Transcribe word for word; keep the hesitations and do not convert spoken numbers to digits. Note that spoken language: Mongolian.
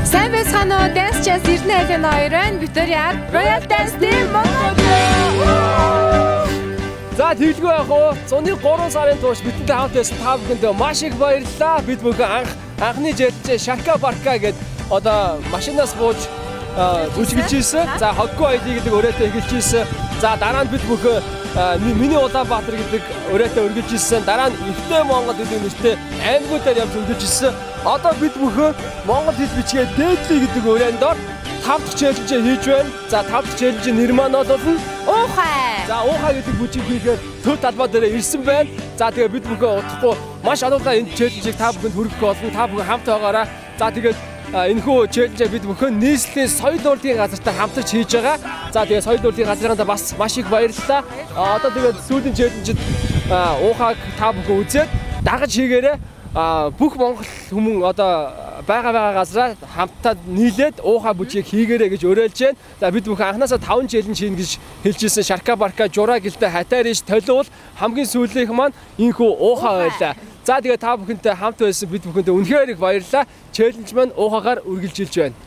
Сайн байцгаана уу? Dance Jazz Эрдэнэ айлын хоёрын битэр яг Royal Dance Team Mongolia. За тэглгүй яг уу зуны гурван сарын турш бидэнтэй хамт байсан та бүхэнд маш их баярлалаа. Бид бүхэн анх анхны жилдээ Шарка Барка гэдэг одоо машинаас бууж зүжгэлж ирсэн. За хоггүй айлыг гэдэг өрөөтэй эхэлж ирсэн. За дараа нь бид бүхэн миний Улаанбаатар гэдэг өрөөтэй өргөж ирсэн. Дараа нь Эвтэй Монгол гэдэг нэртэй аймагуудаар явж өргөж ирсэн. Одоо бид бүхэн Монгол хэл бичгээ дээдли гэдэг өрөөнд дор тав дахь челленж хийж байна. За тав дахь челленжийн нэр маань бол Уухай. За уухай гэдэг бүжиг хийхээр төв талбай дээр ирсэн байна. За тэгээ бид бүхэн удахгүй маш олонлаа энэ челленжийг та бүхэнд хүргэх болно. Та бүхэн хамт байгаарай. За тэгээд энэхүү челленжээ бид бүхэн нийслэлийн соёл урлагийн газартай хамтарч хийж байгаа. За тэгээ соёл урлагийн газрынхаа бас маш их баярлалаа. Одоо тэгээд сүүлийн челленжид уухайг та бүхэн үзээд дагаж хийгээрэй. Бүх монгол хүмүүс одоо байгаа байгаа газараа хамтдаа нийлээд уухай бүжгийг хийгээрэй гэж уриалж байна. За бид бүхэн анханасаа таван челленж хийн гэж хэлжсэн. Шарка Барка, Жура гэлтэй хатаариш толиул хамгийн сүүлийнх маань энэхүү уухай байлаа. За тэгээ та бүхэнтэй хамт байсан бид бүхэндээ үнэхээр их баярлалаа. Челленж маань уухайгаар үргэлжилж байна.